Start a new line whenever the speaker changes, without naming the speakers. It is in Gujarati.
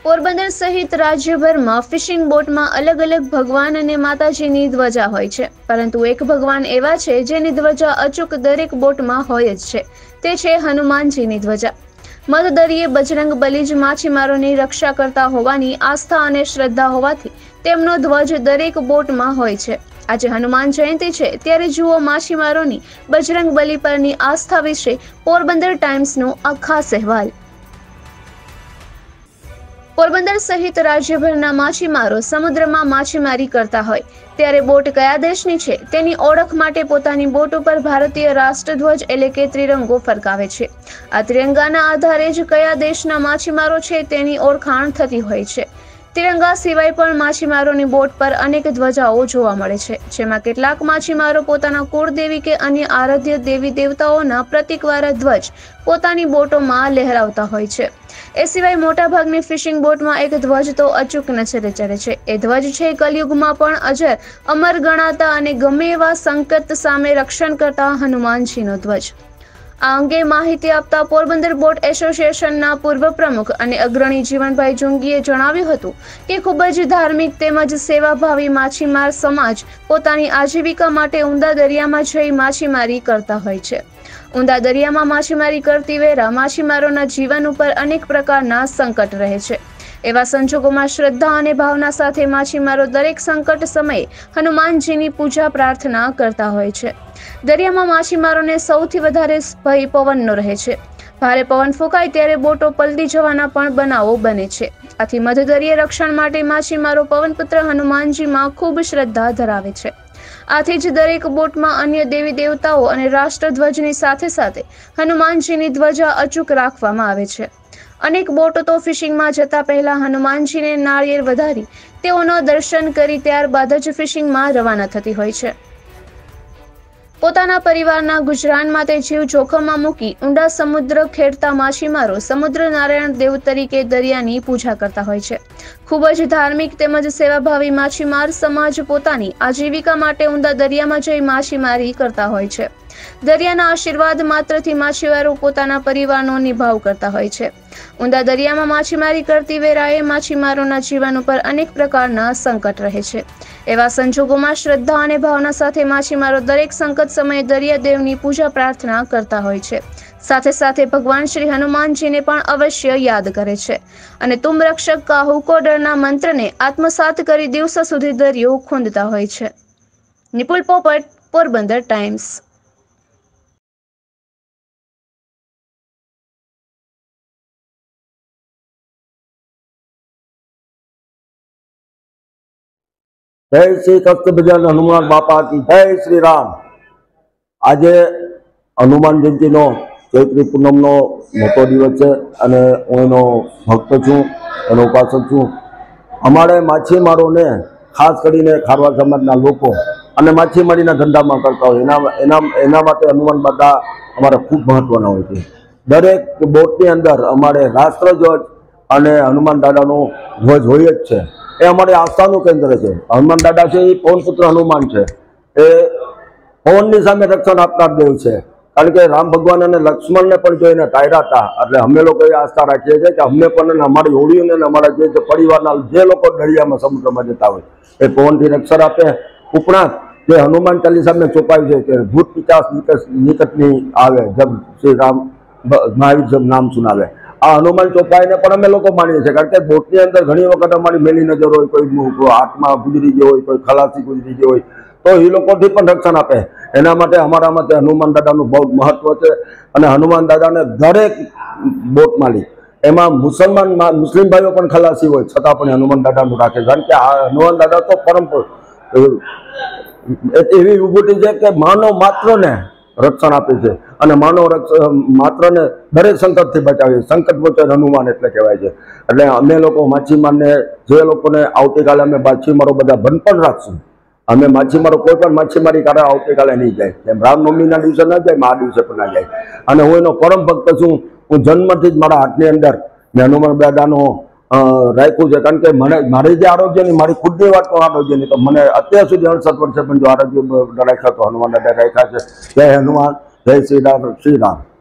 પોરબંદર સહિત રાજ્યભરમાં ફિશિંગ બોટમાં અલગ અલગ ભગવાન અને માતાજીની ધ્વજા હોય છે, પરંતુ એક ભગવાન એવા છે જેની ધ્વજા અચૂક દરેક બોટમાં હોય જ છે, તે છે હનુમાનજીની ધ્વજા। મધદરિયે બજરંગ બલી જ માછીમારોની રક્ષા કરતા હોવાની આસ્થા અને શ્રદ્ધા હોવાથી તેમનો ધ્વજ દરેક બોટમાં હોય છે। આજે હનુમાન જયંતિ છે, ત્યારે જુઓ માછીમારોની બજરંગ બલી પરની આસ્થા વિશે પોરબંદર ટાઈમ્સનો આ ખાસ અહેવાલ। પોરબંદર સહિત રાજ્યભરના માછીમારો સમુદ્રમાં માછીમારી કરતા હોય ત્યારે બોટ કયા દેશની છે તેની ઓળખ માટે પોતાની બોટ ઉપર ભારતીય રાષ્ટ્રધ્વજ એટલે કે ત્રિરંગો ફરકાવે છે। આ ત્રિરંગાના આધારે જ કયા દેશના માછીમારો છે તેની ઓળખાણ થતી હોય છે। તિરંગા સિવાય પણ માછીમારોની બોટ પર અનેક ધ્વજાઓ જોવા મળે છે, જેમાં કેટલાક માછીમારો પોતાના કુળદેવી કે અન્ય આરાધ્ય દેવી દેવતાઓના પ્રતીકવાળા ધ્વજ પોતાની બોટોમાં લહેરાવતા હોય છે। એ સિવાય મોટાભાગની ફિશિંગ બોટમાં એક ધ્વજ તો અચૂક નજરે ચડે છે। એ ધ્વજ છે કલયુગમાં પણ અજર અમર ગણાતા અને ગમે એવા સંકટ સામે રક્ષણ કરતા હનુમાનજીનો ધ્વજ। આ અંગે માહિતી આપતા પોરબંદર બોટ એસોસિએશનના પૂર્વ પ્રમુખ અને અગ્રણી જીવનભાઈ જોંગીએ જણાવ્યું હતું કે ખૂબ જ ધાર્મિક તેમજ સેવાભાવી માછીમાર સમાજ પોતાની આજીવિકા માટે ઊંડા દરિયામાં જઈ માછીમારી કરતા હોય છે। ઊંડા દરિયામાં માછીમારી કરતી વેળા માછીમારોના જીવન ઉપર અનેક પ્રકારના સંકટ રહે છે। એવા સંજોગોમાં શ્રદ્ધા અને ભાવના સાથે માછીમારો દરેક સંકટ સમયે હનુમાનજીની પૂજા પ્રાર્થના કરતા હોય છે। દરિયામાં માછીમારોને સૌથી વધારે ભય પવનનો રહે છે। ભારે પવન ફૂંકાય ત્યારે બોટો પલટી જવાના પણ બનાવો બને છે। આથી મધદરિયે રક્ષણ માટે માછીમારો પવનપુત્ર હનુમાનજીમાં ખૂબ શ્રદ્ધા ધરાવે છે। આથી જ દરેક બોટમાં અન્ય દેવી દેવતાઓ અને રાષ્ટ્રધ્વજની સાથે સાથે હનુમાનજીની ધ્વજા અચૂક રાખવામાં આવે છે। અનેક બોટો તો ફિશિંગમાં જતા પહેલા હનુમાનજીને નાળિયેર વધારી તેઓનો દર્શન કરી ત્યારબાદ જ ફિશિંગમાં રવાના થતી હોય છે। પોતાના પરિવારના ગુજરાન માટે જીવ જોખમમાં મૂકી ઊંડા સમુદ્ર ખેડતા માછીમારો સમુદ્ર નારાયણ દેવ તરીકે દરિયાની પૂજા કરતા હોય છે। ખૂબ જ ધાર્મિક તેમજ સેવાભાવી માછીમાર સમાજ પોતાની આજીવિકા માટે ઊંડા દરિયામાં જઈ માછીમારી કરતા હોય છે। દરિયાના આશીર્વાદ માત્રથી માછીમારો પોતાના પરિવારનો નિભાવ કરતા હોય છે। ઊંડા દરિયામાં માછીમારી કરતી વેળાએ માછીમારોના જીવન ઉપર અનેક પ્રકારના સંકટ રહે છે। એવા સંજોગોમાં શ્રદ્ધા અને ભાવના સાથે માછીમારો દરેક સંકટ સમયે દરિયાદેવની પૂજા પ્રાર્થના કરતા હોય છે। સાથે સાથે ભગવાન શ્રી હનુમાનજીને પણ અવશ્ય યાદ કરે છે અને તુમ રક્ષક કાહુ કો ડરના મંત્રને આત્મસાત કરી દિવસો સુધી દરિયો ખૂંદતા હોય છે। નિપુલ પોપટ, પોરબંદર ટાઈમ્સ।
जय श्री कृष्ण भजन हनुमान बापा की जय श्री राम। आज हनुमान जयंती नो चैत्री पूनम नो मोटो दिवस है अने हूँ एनो भक्त छूँ, एनो उपासक छूँ। अमारे माछीमारों ने खास करीने खारवा समाजना लोको अने माछीमारीना धंधामां करता होय एना माटे हनुमान दादा अमारे खूब महत्वना होय छे। दरेक बोटनी अंदर अमारे राष्ट्रध्वज अने हनुमान दादानो ध्वज होय ज छे। ए अमारी आस्थानुं केंद्र है। हनुमान दादा है पवनपुत्र हनुमान है, पवननी सामे रक्षण आपनार देव है। कारण के राम भगवान ने लक्ष्मण ने पण जोईने टाळ्या हता एटले अमे लोको ए आस्था राखीए छीए के अमे पण अमारी होळीओने ने अमारा जे परिवारना जे लोको दरियामां समुद्रमां जता होय ए पवनथी रक्षण आपे। उपरांत जे हनुमान चालीसा में चोपाई है कि भूत पिशाच निकट नहीं आवे जब श्री राम महावीर जब नाम सुनावे। आ हनुमान चौपाई ने पण अमे लोको मानीए छीए। कारण के बोटनी अंदर घणी वखत अमारी मेली नजर होय, कोई आत्मा गुजरी गयो होय, कोई खलासी गुजरी गयो होय तो ए लोकोथी पण रक्षण आपे। एना माटे अमारा माटे हनुमान दादानुं बहुत महत्व छे अने हनुमान दादाने दरेक बोट मालिक एमां मुस्लिम भाईओ पण खलासी होय छतां पण हनुमान दादानुं राखे। कारण के हनुमान दादा तो परम एवी विभूति छे के मानव मात्र ने रक्षण आपे छे अने मानव मात्र ने दरेक संकट थी बचावे। संकट मोचन हनुमान एटले कहेवाय छे। एटले अमे लोको माछीमार ने जे लोकोने आवतीकाले अमे माछीमारो बधा बंध पण राखशुं। अमे माछीमारो कोई पण माछीमारी करे आवतीकाले नहीं जाय, एम रामनवमीना दिवसे न जाय, आ दिवसे पण न जाय। अने हुं एनो परम भक्त छुं। हुं जन्मथी ज मारा हाथनी अंदर मैं हनुमान दादानो राख्युं छे। कारण के मने मारी जे आरोग्यनी मारी खुदनी वात आरोग्यनी तो मने अत्यार सुधी 68 वर्षे पण जो आरोग्य राख्या तो हनुमान दादा राख्या छे। जय हनुमान, जय श्री राम, श्री राम।